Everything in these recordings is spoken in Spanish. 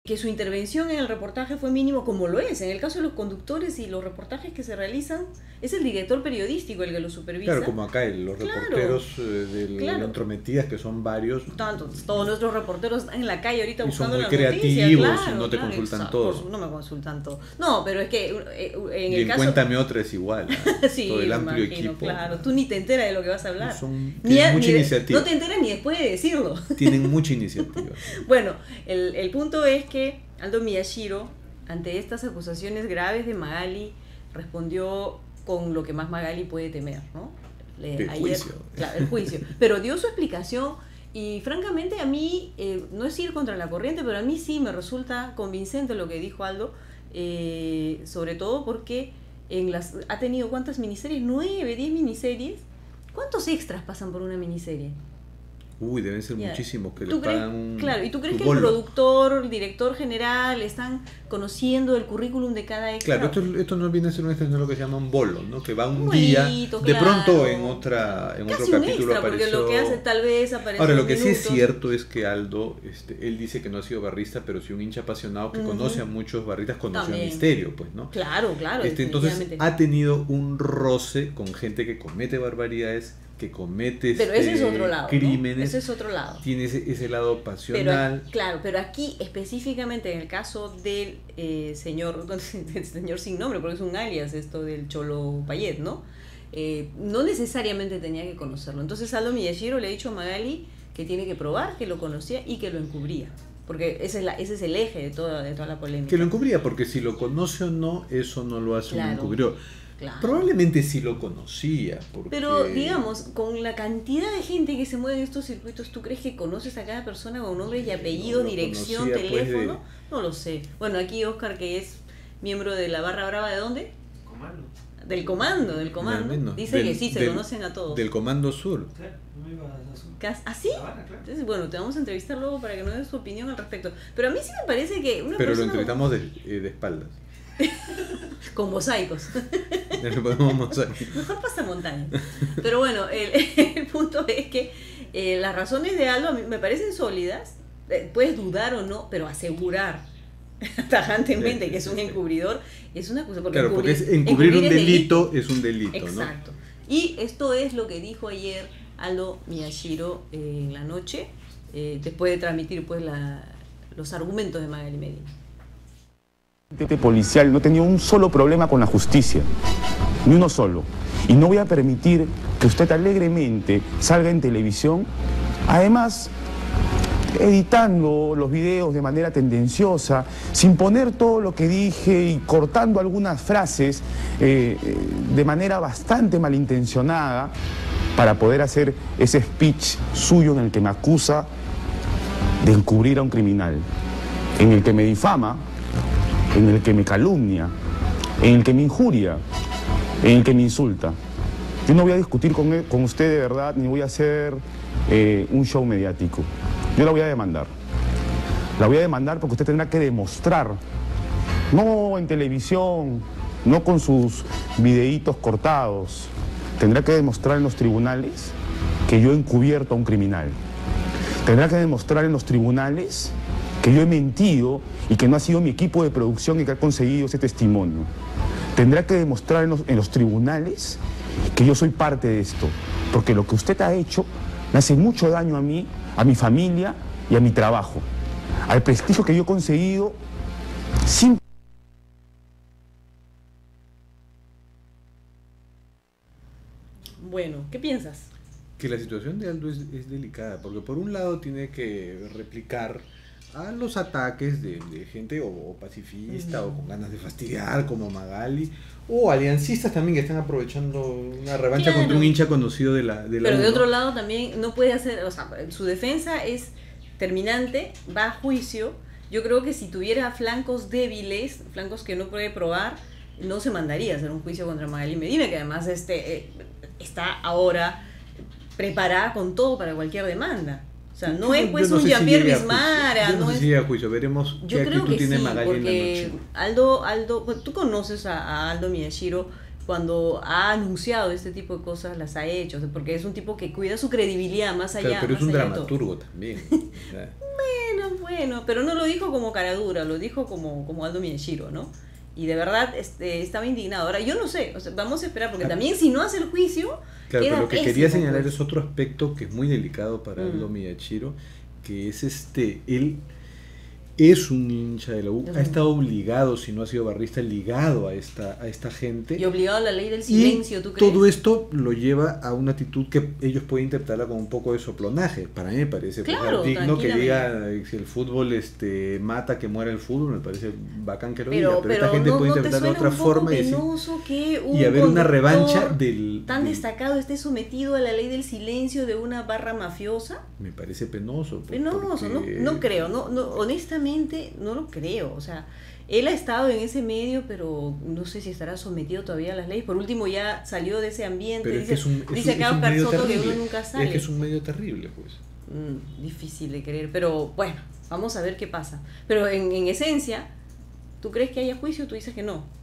que su intervención en el reportaje fue mínimo, como lo es. En el caso de los conductores y los reportajes que se realizan, es el director periodístico el que lo supervisa. Claro, como acá los reporteros de Entrometidas, que son varios. Todos nuestros reporteros están en la calle ahorita y buscando son la muy noticia. creativos, Claro, y no te consultan todo. No me consultan todo. No, pero es que en y el caso... Cuéntame Otra es igual. Sí, todo el amplio imagino, equipo. claro. Tú ni te enteras de lo que vas a hablar. Tienen mucha iniciativa. No te enteras ni después de decirlo. Tienen mucha iniciativa. Bueno, el punto es que Aldo Miyashiro, ante estas acusaciones graves de Magali, respondió con lo que más Magali puede temer, ¿no? Juicio. Claro, el juicio. Pero dio su explicación y francamente a mí, no es ir contra la corriente, pero a mí sí me resulta convincente lo que dijo Aldo, sobre todo porque ha tenido ¿cuántas miniseries? 9, 10 miniseries. ¿Cuántos extras pasan por una miniserie? Uy, deben ser muchísimos que le pagan. Claro, ¿y tú crees que el productor, el director general están conociendo el currículum de cada extra? Claro, esto no viene a ser un extra, sino lo que se llama un bolo, ¿no? Que va un bolito, día, claro. De pronto en otro capítulo extra, apareció. Porque lo que hace tal vez aparece. Ahora, lo que sí es cierto es que Aldo, él dice que no ha sido barrista, pero sí un hincha apasionado que conoce a muchos barristas, conoce a Misterio, pues, ¿no? Claro. Entonces ha tenido un roce con gente que comete barbaridades, que comete pero ese es otro lado, crímenes, ¿no? Ese es otro lado. Tiene ese lado pasional. Pero aquí específicamente en el caso del señor sin nombre, porque es un alias esto del Cholo Payet, ¿no? No necesariamente tenía que conocerlo. Entonces Aldo Miyashiro le ha dicho a Magali que tiene que probar que lo conocía y que lo encubría. Porque ese es el eje de toda la polémica. Que lo encubría, porque si lo conoce o no, eso no lo hace un encubridor. Claro. Probablemente sí lo conocía. Pero digamos, con la cantidad de gente que se mueve en estos circuitos, ¿tú crees que conoces a cada persona con nombre y apellido, dirección, teléfono? No lo sé. Bueno, aquí Oscar, que es miembro de la barra brava, ¿de dónde? Del comando. Dice que sí, se conocen a todos. Del Comando Sur. ¿Ah, sí? Entonces, bueno, te vamos a entrevistar luego para que nos des su opinión al respecto. Pero a mí sí me parece que Pero lo entrevistamos de espaldas. Con mosaicos. Mejor pasamontañas. Pero bueno, el punto es que las razones de Aldo a mí me parecen sólidas. Puedes dudar o no, pero asegurar tajantemente que es un encubridor es una cosa. Porque porque encubrir un delito es un delito. Exacto. ¿No? Y esto es lo que dijo ayer Aldo Miyashiro en la noche, después de transmitir pues los argumentos de Magali Medina. Policial no tenía un solo problema con la justicia, ni uno solo. Y no voy a permitir que usted alegremente salga en televisión, además editando los videos de manera tendenciosa, sin poner todo lo que dije y cortando algunas frases de manera bastante malintencionada para poder hacer ese speech suyo en el que me acusa de encubrir a un criminal, en el que me difama, en el que me calumnia, en el que me injuria, en el que me insulta. Yo no voy a discutir con usted de verdad, ni voy a hacer un show mediático. Yo la voy a demandar. La voy a demandar porque usted tendrá que demostrar, no en televisión, no con sus videitos cortados, tendrá que demostrar en los tribunales que yo he encubierto a un criminal. Tendrá que demostrar en los tribunales que yo he mentido y que no ha sido mi equipo de producción el que ha conseguido ese testimonio. Tendrá que demostrar en los tribunales que yo soy parte de esto, porque lo que usted ha hecho me hace mucho daño a mí, a mi familia y a mi trabajo, al prestigio que yo he conseguido sin... Bueno, ¿qué piensas? Que la situación de Aldo es delicada, porque por un lado tiene que replicar a los ataques de gente o pacifista o con ganas de fastidiar como Magali, o aliancistas también que están aprovechando una revancha contra un hincha conocido de la Pero de otro lado también no puede hacer, o sea, su defensa es terminante, va a juicio. Yo creo que si tuviera flancos débiles, flancos que no puede probar, no se mandaría a hacer un juicio contra Magali Medina, que además está ahora preparada con todo para cualquier demanda. O sea, no es pues un Jean-Pierre Bismara. No sé si llega a juicio, veremos qué actitud tiene Magali en la noche. Aldo, pues, tú conoces a Aldo Miyashiro, cuando ha anunciado este tipo de cosas las ha hecho, o sea, porque es un tipo que cuida su credibilidad más allá. Claro, pero más es un allá dramaturgo también. Bueno, bueno, pero no lo dijo como cara dura, lo dijo como Aldo Miyashiro, ¿no? Y de verdad estaba indignado. Ahora, yo no sé, o sea, vamos a esperar, porque también si no hace el juicio, claro, queda pero lo que pésimo, quería señalar pues. es otro aspecto que es muy delicado para Aldo Miyashiro, que es él es un hincha de la U, ha estado obligado, si no ha sido barrista, ligado a esta gente. Y obligado a la ley del silencio, y ¿tú crees? todo esto lo lleva a una actitud que ellos pueden interpretarla como un poco de soplonaje. Para mí me parece Claro, digno que diga si el fútbol mata, que muera el fútbol, me parece bacán que lo diga, pero esta gente puede interpretarlo de otra forma y haber una revancha tan destacado esté sometido a la ley del silencio de una barra mafiosa. Me parece penoso. Penoso, no creo, no, honestamente no lo creo, o sea, él ha estado en ese medio, pero no sé si estará sometido todavía a las leyes. Por último, ya salió de ese ambiente, pero dice acá Oscar Soto que uno nunca sale. Es que es un medio terrible, pues. Difícil de creer, pero bueno, vamos a ver qué pasa. Pero en esencia, ¿tú crees que haya juicio? Tú dices que no.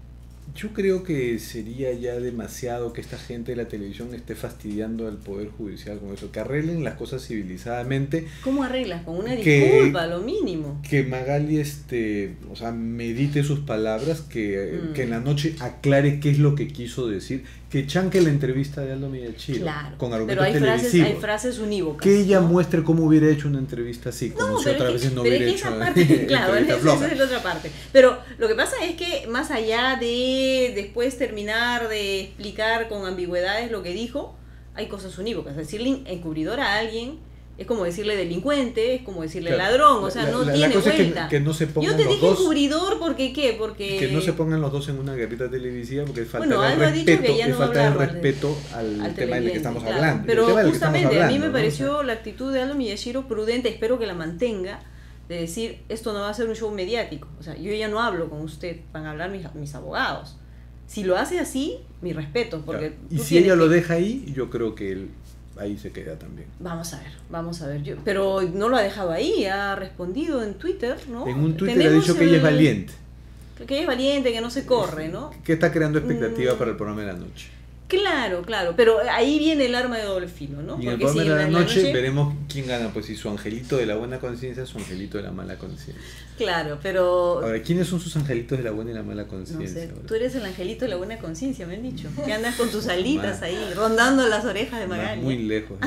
Yo creo que sería ya demasiado que esta gente de la televisión esté fastidiando al Poder Judicial con eso, que arreglen las cosas civilizadamente. ¿Cómo arreglas? Con una disculpa, lo mínimo. Que Magali o sea, medite sus palabras, que en la noche aclare qué es lo que quiso decir, que chanque la entrevista de Aldo Miyashiro, claro, con argumentos pero televisivos. Hay frases unívocas. Que ella ¿no? muestre cómo hubiera hecho una entrevista así, como si otras veces no hubiera hecho claro, esa es la otra parte. Pero lo que pasa es que más allá de después terminar de explicar con ambigüedades lo que dijo, hay cosas unívocas. Decirle encubridor a alguien es como decirle delincuente, es como decirle ladrón, o sea, no tiene vuelta. Que no se pongan Yo te los dije dos, encubridor, ¿porque qué? Porque que no se pongan los dos en una guerrita televisiva, porque es falta Aldo de ha dicho que ya no falta hablar de respeto al tema del que estamos claro. hablando. Pero justamente a mí me ¿no? pareció la actitud de Aldo Miyashiro prudente, espero que la mantenga, de decir, esto no va a ser un show mediático, o sea, yo ya no hablo con usted, van a hablar mis abogados. Si lo hace así, mi respeto, porque claro. Y si ella lo deja ahí, yo creo que él ahí se queda también. Vamos a ver. Pero no lo ha dejado ahí, ha respondido en Twitter, ¿no? En un Twitter ha dicho que ella es valiente. Que ella es valiente, que no se corre, ¿no? Que está creando expectativa para el programa de la noche. Claro, pero ahí viene el arma de doble filo, ¿no? Y en el programa de la noche veremos quién gana, pues si su angelito de la buena conciencia o su angelito de la mala conciencia. Claro, pero... Ahora, ¿quiénes son sus angelitos de la buena y la mala conciencia? No sé, tú eres el angelito de la buena conciencia, me han dicho. Que andas con tus alitas ahí, rondando las orejas de Magali. Muy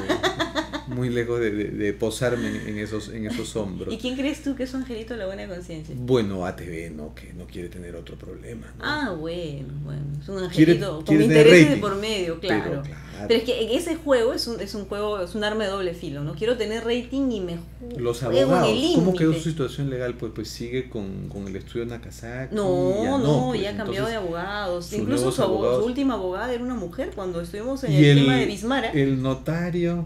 lejos de posarme en esos hombros. ¿Y quién crees tú que es su angelito de la buena conciencia? Bueno, ATV, ¿no? Que no quiere tener otro problema, ¿no? Ah, bueno, es un angelito con quiere intereses de por medio, claro. Pero Pero es que en ese juego es un juego, es un arma de doble filo, ¿no? Quiero tener rating y me los juego abogados, en el límite. ¿cómo quedó su situación legal? Pues sigue con el estudio Nakazaki. Ya ha cambiado de abogados. Incluso su última abogada era una mujer cuando estuvimos en el tema de Bismara. El notario.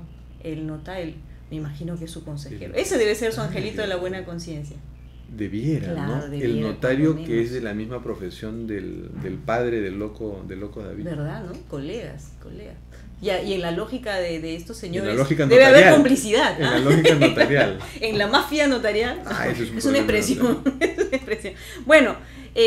Me imagino que es su consejero. Ese debe ser su angelito de la buena conciencia. Debiera, claro, ¿no? Debiera, el notario que es de la misma profesión del padre del loco David. ¿Verdad, no? Colegas. Y en la lógica de estos señores debe haber complicidad. En la lógica notarial. En la mafia notarial. Eso es una expresión. Bueno,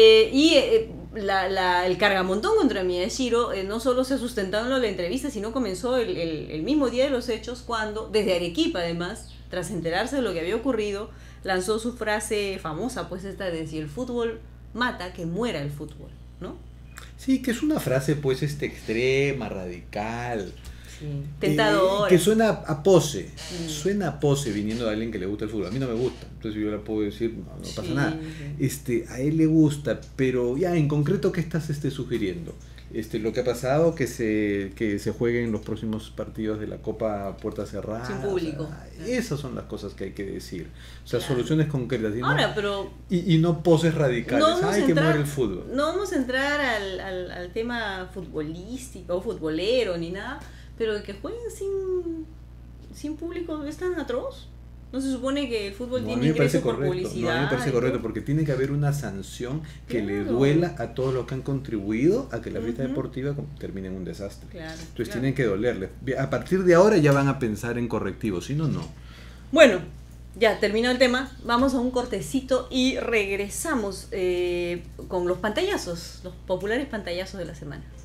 el cargamontón contra Miyashiro no solo se ha sustentado en la entrevista, sino comenzó el mismo día de los hechos, cuando, desde Arequipa además, tras enterarse de lo que había ocurrido, lanzó su frase famosa, pues esta de: si el fútbol mata, que muera el fútbol, ¿no? Sí, que es una frase pues extrema, radical. Sí, tentadora. Que suena a pose. Suena a pose viniendo de alguien que le gusta el fútbol. A mí no me gusta, entonces yo le puedo decir, no pasa nada. A él le gusta, pero ya en concreto, ¿qué estás sugiriendo? Lo que ha pasado, que se jueguen los próximos partidos de la Copa puerta cerrada. Sin público. O sea, esas son las cosas que hay que decir. O sea, soluciones concretas. Ahora, pero y no poses radicales. Que muere el fútbol. No vamos a entrar al tema futbolístico o futbolero ni nada, pero que jueguen sin público es tan atroz. ¿No se supone que el fútbol tiene ingresos por publicidad? No, a mí me parece correcto, porque tiene que haber una sanción que le duela a todos los que han contribuido a que la fiesta deportiva termine en un desastre. Entonces tienen que dolerle. A partir de ahora ya van a pensar en correctivos, si no, no. Bueno, ya terminó el tema, vamos a un cortecito y regresamos con los pantallazos, los populares pantallazos de la semana.